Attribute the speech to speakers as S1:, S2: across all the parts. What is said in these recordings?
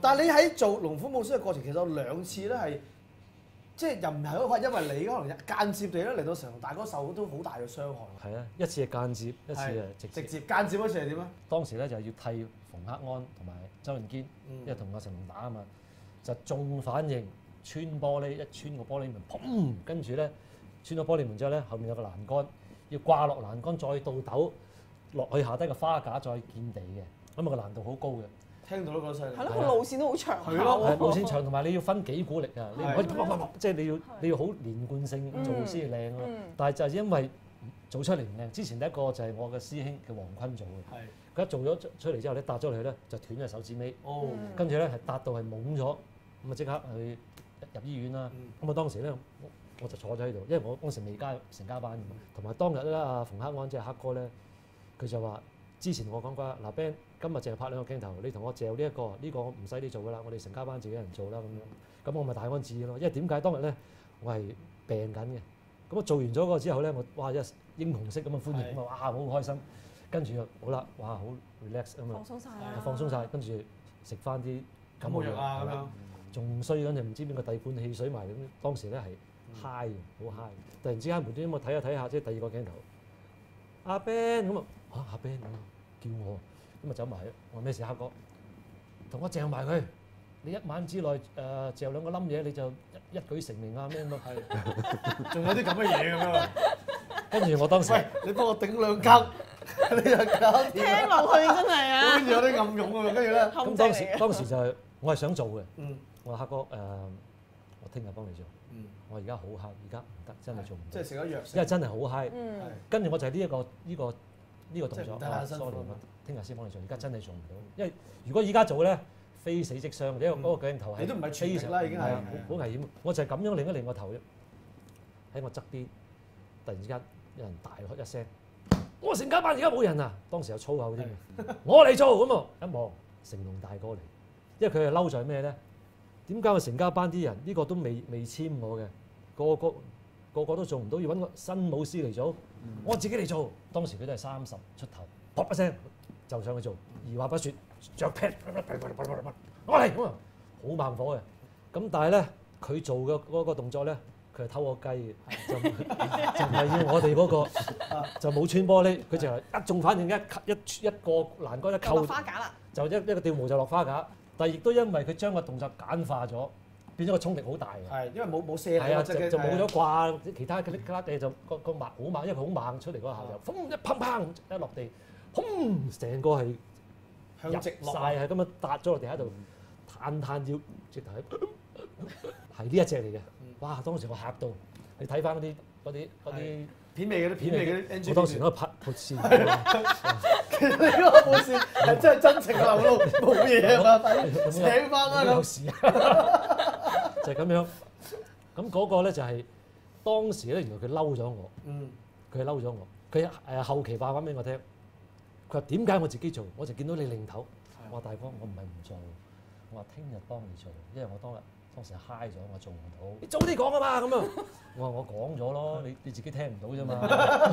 S1: 但係你喺做龍虎武師嘅過程，其實有兩次咧係，即係又唔係話因為你可能間接地咧嚟到成龍大哥受都好大嘅傷害。
S2: 係啊，一次係間接，一次係直接。
S1: 直接間接嗰次係點啊？
S2: 當時咧就係要替馮克安同埋周潤堅，因為同阿成龍打啊嘛，就重反應穿玻璃，一穿個玻璃門，砰！跟住咧穿咗玻璃門之後咧，後面有個欄杆，要掛落欄杆，再倒斗落去下低個花架，再見地嘅，咁啊個難度好高嘅。
S1: 聽到都覺得犀利。
S3: 係咯，個路線都好長。
S1: 係咯
S2: 係路線長，同埋你要分幾股力啊！你唔可以即係你要好連貫性做先至靚咯。但係就係因為做出嚟唔靚，之前第一個就係我嘅師兄叫黃坤做嘅。佢一做咗出嚟之後咧，搭咗落去咧就斷咗手指尾。跟住咧係搭到係懵咗，咁啊即刻去入醫院啦。咁啊當時咧我就坐咗喺度，因為我嗰時未加成家班，同埋當日咧阿馮克安即係黑哥咧，佢就話之前我講過嗱 Ben。今日淨係拍兩個鏡頭，你同我嚼呢一個唔使你做噶啦，我哋成家班自己人做啦咁樣。咁我咪大安旨意咯，因為點解當日咧我係病緊嘅，咁我做完咗嗰個之後咧，我哇一英雄式咁嘅歡迎，咁啊哇好開心，跟住好啦，哇好 relax 咁啊，
S3: 放鬆晒啦，
S2: 放鬆晒，跟住食翻啲
S1: 感冒藥啊咁樣，
S2: 仲衰嗰陣唔知邊個遞罐汽水埋咁，當時咧係 high 好 high，突然之間無端端我睇下睇下，即係第二個鏡頭，阿 Ben 咁啊阿 Ben 叫我。咁啊走埋去，我話咩事黑哥？同我嚼埋佢，你一晚之內嚼兩個冧嘢，你就一舉成名啊咩咁啊？
S1: 係，仲有啲咁嘅嘢咁樣。
S2: 跟住我當時，
S1: 喂，你幫我頂兩羹，你就搞。
S3: 聽落去真係啊！
S1: 跟住有啲暗湧啊，跟住咧。
S2: 咁當時就係我係想做嘅。我話黑哥我聽日幫你做。我而家好 high，而家唔得，真係做唔到。
S1: 即係食咗藥。
S2: 因為真係好 high。跟住我就係呢個動作。
S1: sorry，
S2: 聽日先幫你做，而家真係做唔到。因為如果而家做咧，非死即傷，因為嗰個鏡頭係
S1: 你都唔係全力啦，已經係
S2: 好危險。我就係咁樣擰一擰個頭，喺我側邊，突然之間有人大喝一聲：我成家班而家冇人啊！當時有粗口添，我嚟做咁啊！一望成龍大哥嚟，因為佢係嬲在咩咧？點解我成家班啲人呢個都未簽我嘅，個個都做唔到，要揾個新武師嚟做，我自己嚟做。當時佢都係30出頭，噗一聲。就上去做，二話不説，着 pad， 我嚟咁啊，好猛火嘅。咁但係咧，佢做嘅嗰個動作咧，佢係偷我雞嘅，就唔係要我哋嗰個，就冇穿玻璃，佢就係一中反應一個欄杆一扣，
S3: 落花架啦，
S2: 就一個吊毛就落花架。但係亦都因為佢將個動作簡化咗，變咗個衝力好大嘅。
S1: 係，因為冇射
S2: 係啊，就冇咗掛其他嗰啲卡地，就個猛好猛，因為佢好猛出嚟嗰下就，砰一砰砰一落地。砰！成個係
S1: 向直落
S2: 曬，係咁樣笪咗落地喺度，攤腰，直頭係呢一隻嚟嘅。哇！當時我嚇到，你睇翻嗰啲
S1: 片尾嗰啲 NG，
S2: 我當時喺度拍潑線。
S1: 其實你嗰個潑線係真係真情流露，冇嘢啊嘛，醒翻啦咁。
S2: 有事啊！就係咁樣。咁嗰個咧就係當時咧，原來佢嬲咗我。佢嬲咗我。佢後期話翻俾我聽。佢話點解我自己做？我就見到你擰頭。我話大哥，我唔係唔做，我話聽日幫你做，因為我當時嗨咗，我做唔到。你早啲講啊嘛咁啊！我話我講咗咯，你自己聽唔到啫嘛。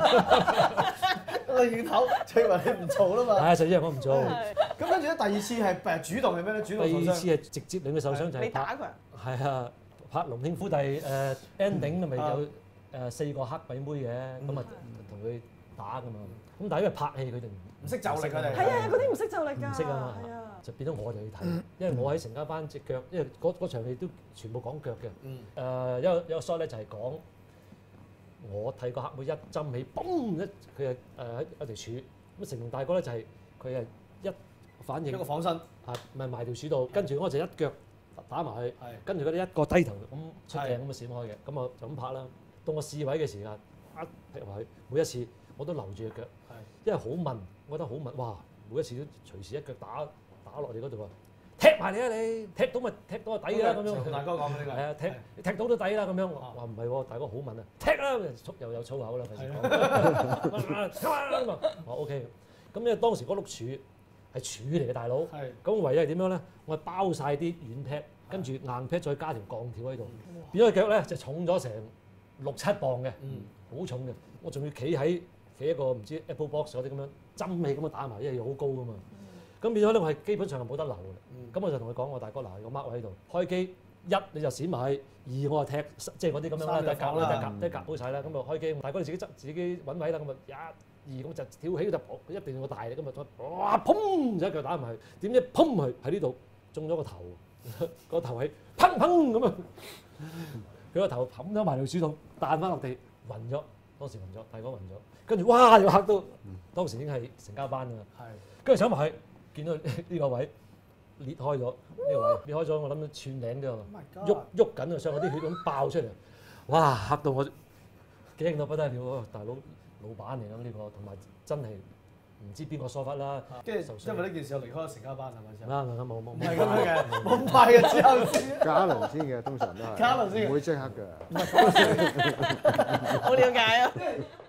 S1: 你擰頭，就以為你唔做啦嘛。
S2: 係就因為我唔做。
S1: 咁跟住咧，第二次係主動係咩咧？主動受傷。
S2: 第二次係直接令佢受傷就係
S3: 你打佢。
S2: 係啊，拍《龍兄虎弟》ending 咪有4個黑鬼妹嘅，咁啊同佢打㗎嘛。咁但係因為拍戲佢哋
S1: 唔識就力佢哋。
S3: 係啊，嗰啲唔識就力㗎。
S2: 唔識啊嘛，就變咗我哋去睇，因為我喺成家班隻腳，因為嗰場戲都全部講腳嘅。有個 shot 咧就係講我睇個黑妹一針起，嘣佢係喺一條柱。咁成龍大哥咧就係佢係一反應
S1: 一個仿身，
S2: 咪埋條柱度，跟住我就一腳打埋去，跟住嗰啲一個低頭咁出鏡咁啊閃開嘅，咁我就咁拍啦。到我試位嘅時間，一劈埋去，每一次我都留住隻腳。因為好問，我覺得好問，哇！每一次都隨時一腳打落你嗰度啊，踢埋你啊你，踢到咪踢到個底啦咁樣。
S1: 大哥講嘅呢個
S2: 係啊，踢到都底啦咁樣。話唔係喎，大哥好問啊，踢啦，又有粗口啦，費事講。我 OK，咁因為當時嗰碌柱係柱嚟嘅大佬，咁唯一係點樣咧？我係包晒啲軟 pad，跟住硬 pad 再加條鋼條喺度，變咗隻腳咧就重咗成6-7磅嘅，好重嘅。我仲要企一個唔知 Apple Box 嗰啲咁樣針氣咁樣打埋，因為好高噶嘛。咁變咗咧，我係基本上係冇得留嘅。 咁我就同佢講：我大哥嗱，個 mark 位喺度，開機一你就閃埋去，二我就踢即係嗰啲咁樣啦，第一夾好晒啦。咁啊開機，大哥你自己揾位啦。咁啊一二咁就跳起就一定要個大力咁啊，哇砰就一腳打埋去，點知砰佢喺呢度中咗個頭，個頭位砰砰咁啊！佢個頭冚咗埋條樹洞，彈翻落地，暈咗。當時暈咗，大哥暈咗。跟住哇，又嚇到，當時已經係成家班㗎啦。跟住上埋去，見到呢個位裂開咗，呢個位裂開咗，我諗到寸領都喐緊啊，上嗰啲血咁爆出嚟。哇！嚇到我驚到不得了，大佬老闆嚟㗎呢個，同埋真係唔知邊個疏忽啦。
S1: 跟住因為呢件事我離開咗成家班係咪先？
S2: 冇，
S1: 唔係咁樣嘅，冇咁快嘅之後先。
S4: 加一輪先嘅，通常都係。
S1: 加一輪先嘅，
S4: 唔會即刻嘅。
S3: 好了解啊！